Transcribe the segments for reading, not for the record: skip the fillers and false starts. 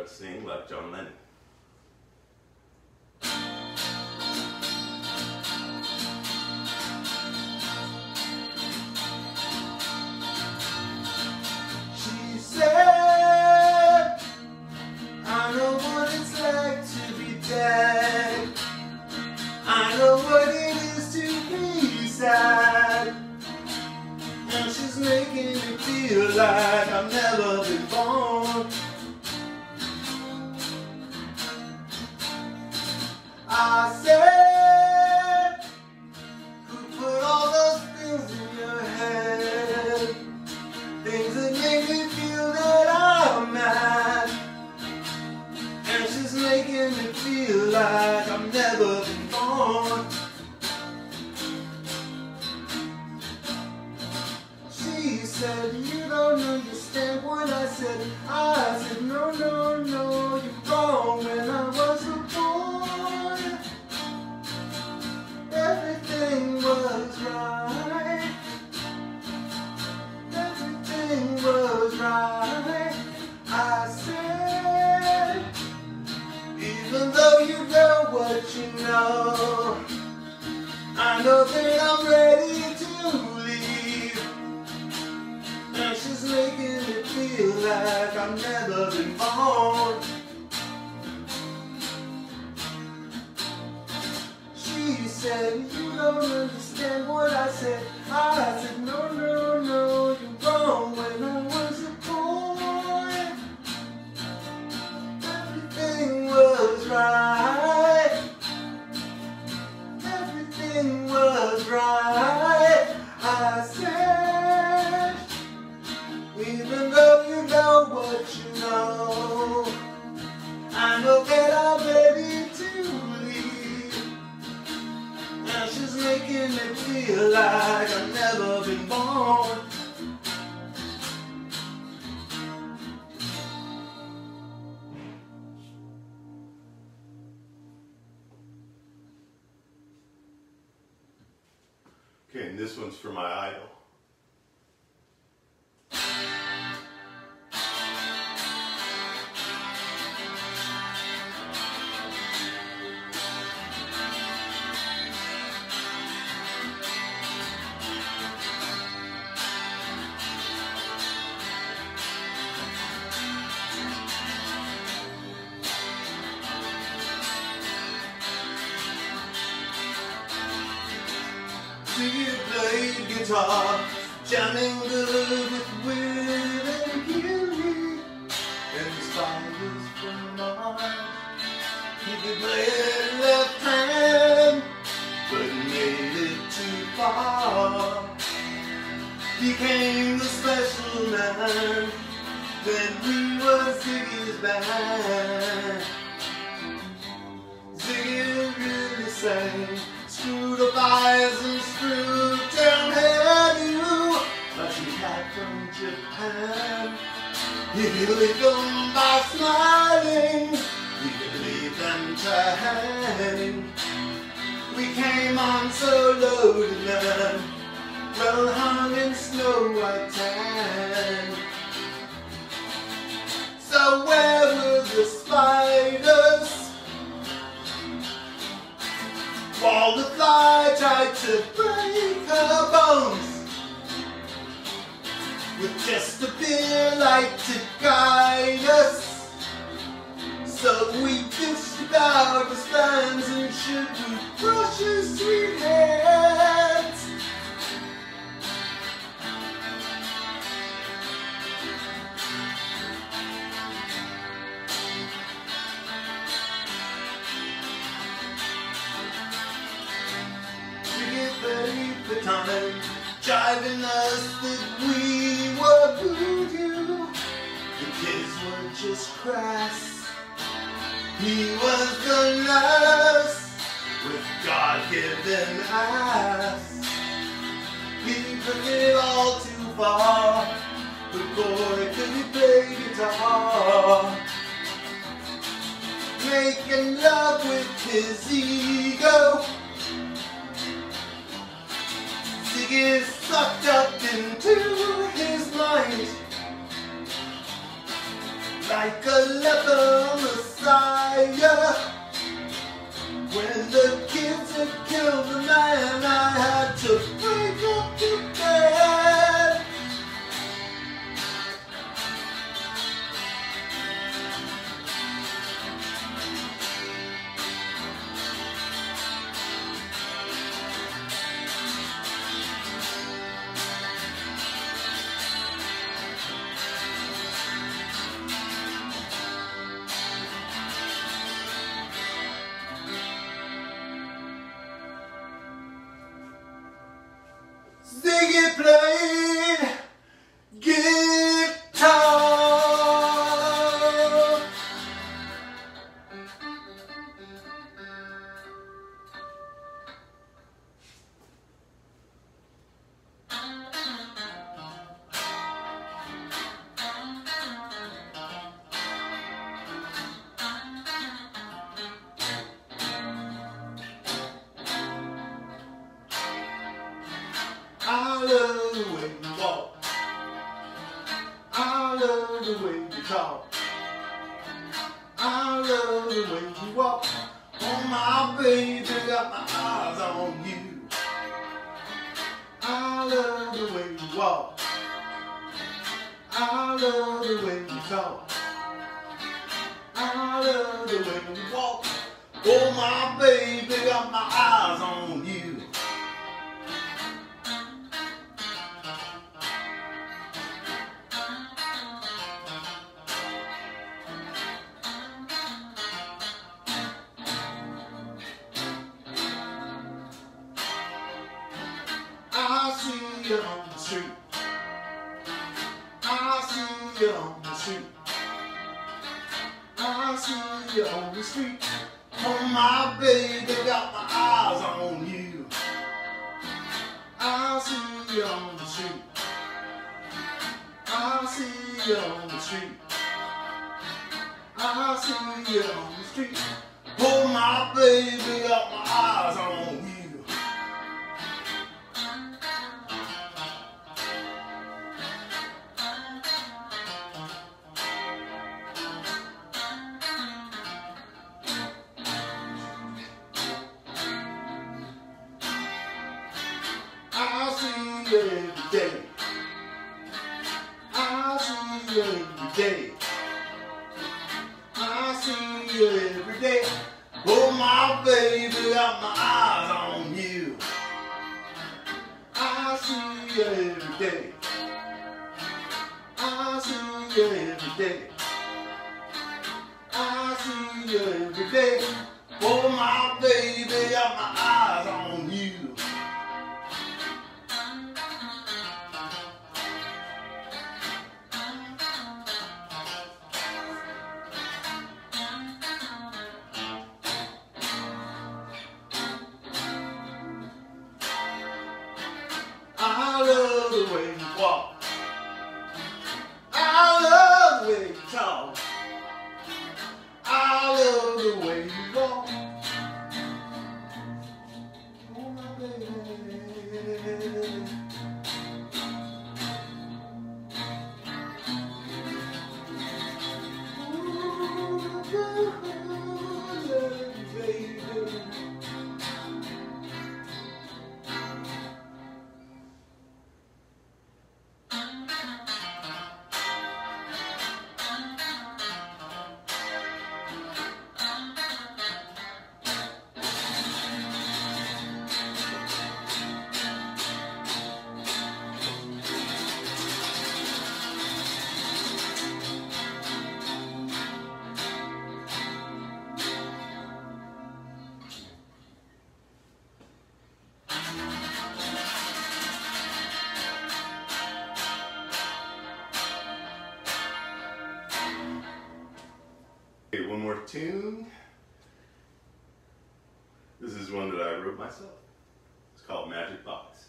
sing like John Lennon. She said, I know what it's like to be dead. I know what it is to be sad. Now she's making me feel like I've never been born. I said, who put all those things in your head? Things that make me feel that I'm mad. And she's making me feel like I've never been born. She said, you don't understand what I said. I said, no, no, no, you're wrong. When I was a boy, everything was right. Everything was right. I said, even though you know what you know, I know that I'm ready to leave. And she's making me feel like I've never been born. She said, you don't understand what I said. I said, no, no, no, you're wrong. When I was a boy, everything was right. Everything was right. I said, even though you know what you know, I know that I'm ready to leave. Now she's making me feel like I've never been born. Okay, and this one's for my idol. He played guitar, jamming good with wit and beauty, and spiders from Mars. He could play it left hand, but made it too far. Became the special man when we were Ziggy's band. Ziggy really sang. Screwed up eyes and screwed down hairdo, like he had from Japan. He could leave them by smiling, he could leave them to hang. We came on so loaded, man, well hung in snow white tan. So where were the spiders? While the fly tried to break her bones, with just a beer light to guide us. So we fished about his fans and should we brush his sweet hands. The time, jiving us that we were voodoo. The kids were just crass. He was the nurse with God-given ass. He took it all too far, but boy could he play guitar. Making love with his ego. Ziggy sucked up into his mind. like a leper messiah. When the kids had killed the man, I had to break up the bed. Ziggy played guitar. I love the way you walk. I love the way you talk. I love the way you walk. Oh my baby, got my eyes on you. I love the way you walk. I love the way you talk. I love the way you walk. Oh my baby, got my eyes on you. I see you on the street. I see you on the street. I see you on the street. Oh my baby, got my eyes on you. I see you on the street. I see you on the street. I see you on the street. Oh my baby, got my eyes on you. I see you every day. I see you every day. I see you every day. Oh my baby, got my eyes on you. I see you every day. I see you every day. I see you every day. Oh my baby, got my eyes on you. I love the way you walk. I love the way you talk. I love the way you walk. Oh my baby. Okay, one more tune. This is one that I wrote myself. It's called Magic Box.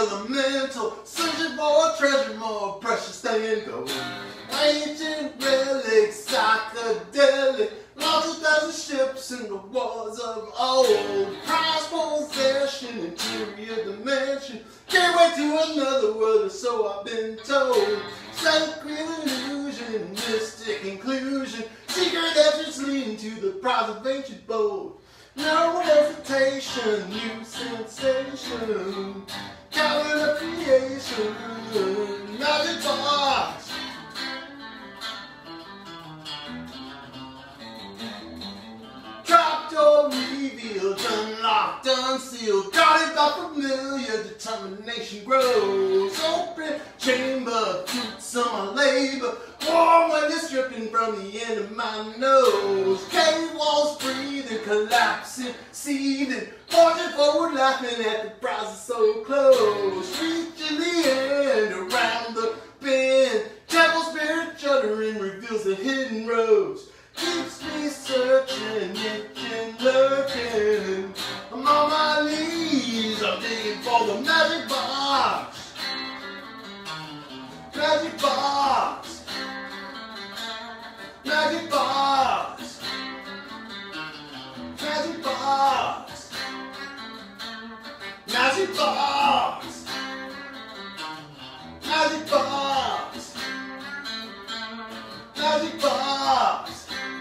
elemental, searching for a treasure more precious than gold. Ancient relics, psychedelic, lost 1,000 ships in the wars of old. Prized possession, interior dimension, can't wait to another world, or so I've been told. Sacred illusion, mystic inclusion, secret entrance leading to the prize of ancient bold. No hesitation, new sensation, talent of creation, magic box. Trapdoor revealed, unlocked, unsealed, guarded by familiar, determination grows. Open chamber, fruits of my labor, warm when it's dripping from the end of my nose. Cave walls breathing, collapsing, seething, forging forward, laughing at the prize is so close. Reaching the end, around the bend, temple spirit shuddering reveals the hidden roads. Keeps me searching, itching, lurking. I'm on my knees, I'm digging for the magic box. Magic box. Magic box. Magic box. Magic box. Magic box. Magic box.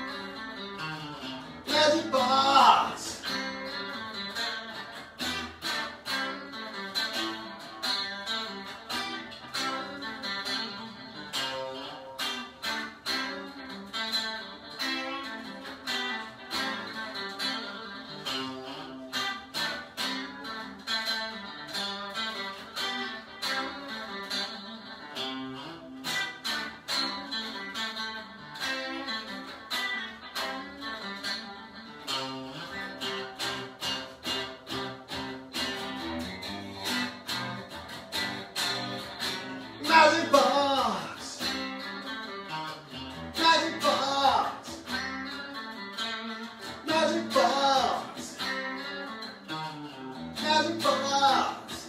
Magic box. Magic box. Magic box. Magic box. Magic box.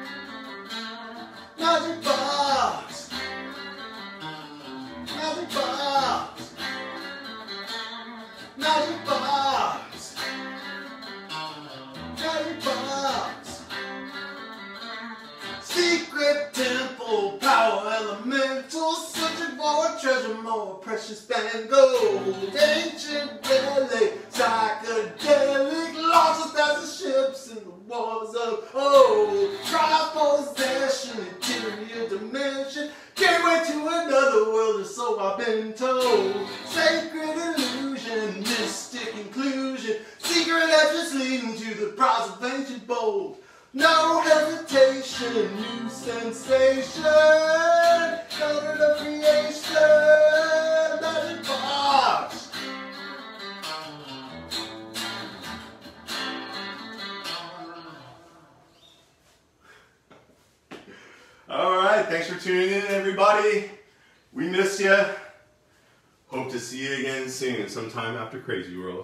Magic box. Magic box. Magic box. Magic box. Secret temple, power elemental, searching for a treasure more precious than gold. Ancient relic, psychedelic, lost 1,000 ships in the wars of old. Trial possession, interior dimension, can't wait to another world, or so I've been told. Sacred illusion, mystic inclusion, secret entrance leading to the prize of ancient bold. No hesitation, new sensation, color of creation, magic box. All right, thanks for tuning in, everybody. We miss you. Hope to see you again soon, sometime after Crazy World.